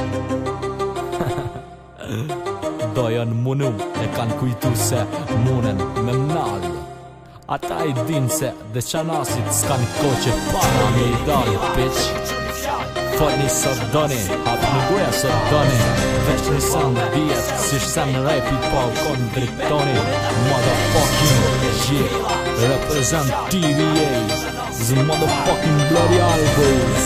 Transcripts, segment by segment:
Do janë munu e kanë kujtu se munen me mnall. Ata I din se dhe qanasit s'kan ko që para me I dali, bitch. Fotni sot doni, hap në goja sot doni. Vesh një sandë djet, si shsem në rapi pa u konë dritoni. Motherfucking shit, represent TVA, the motherfucking bloody albums.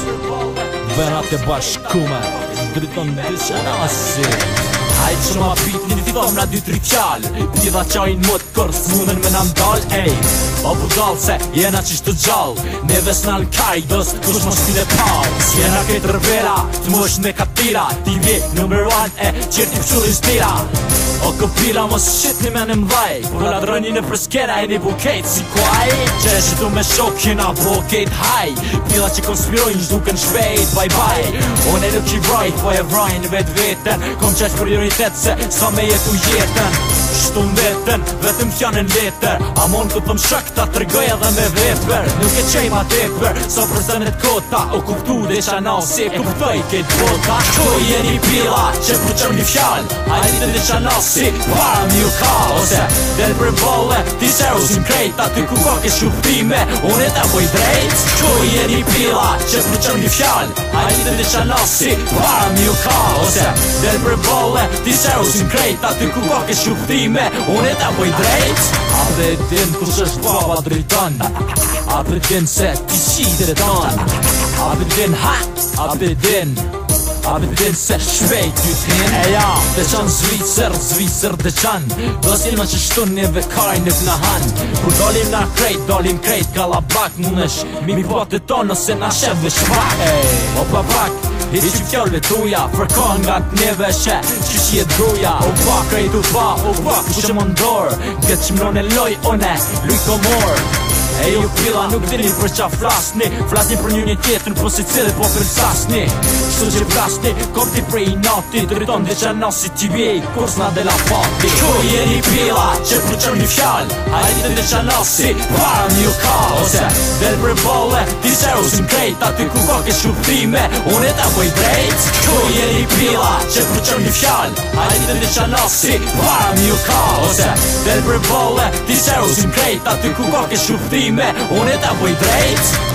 Venat e bashkume, driton dhe qanasit. Hajt që ma pitnin t'i thom na 2-3 fjall. Pidha qajnë mot kër s'munen me n'andal. Ej, o budal se jena qishtë të gjall. Neve s'na l'Al-Qaidos, kush mos t'ile pal. S'jena këtë rëvera, t'mosh me katira. TV number 1 e qirti pëshullin stira. O këpira mos shqitni me në mdhaj. Kur la droni në përskera e një bukejt si kuaj. Që e shitu me shok jena bukejt haj. Pila që konspirojnë zhduken shpejt, bye bye. Unë e nuk I vrajt, po e vrajnë vet vetën. Kom qesh prioritet se sa me jetu jetën. Shtu mbetën, vetëm fjanën letër. Amon ku thëm shak ta tërgoj edhe me veper. Nuk e qej ma teper, sa për zënet kota. O kuptu dhe qana se kuptoj ket bota. Ku jeni pila që përqëm një fjall. Hajtë dhe qana si para m'ju ka. Ose del për bolle, ti se usin krejt. Aty ku ka ke shuptime, unë e ta boj drejt. Ku jeni pila që përqëm një fjall. Hajtë dhe qana si para m'ju ka. Ose del për bolle, ti se usin krejt. Aty ku ka ke shuptime, unë e ta boj drejt. A dhe din kush është baba driton. A dhe din se ti qi driton. A dhe din ha, a dhe din. A dhe din se shpejt ty t'hin. E ja, dhe qanë Zvicër dhe qanë. Dosin ma që shtun njëve kaj nuk në han. Kur dalim na krejt, dalim krejt kalabak. Munesh mi po të tonë ose na shef dhe shpak. O pa pak, I që fjallëve tuja, fërkon nga t'neve she, që shjet gruja. O pa krejt u pa, o pa ku që më ndorë. Këtë që mron e loj, one, luj komor. E ju pila nuk dini për qa flasni. Flasni për një tjetër, po si cilë po për sasni. Shtu që flasni, kopti prej nati. Driton dhe që nasi t'i bjej, kur s'na dhe la fati. Ku jeni pila që përqëm një fjall. Hajtë dhe që nasi, para m'ju ka. Ose del për bolle, ti se usin krejt. Aty ku ka ke shuptime, unë e ta boj drejt. Ku jeni pila që përqëm një fjall. Hajtë dhe që nasi, para m'ju ka. Ose del për bolle, ti se usin krejt. Aty ku ka ke shuptime, unë e ta boj drejt.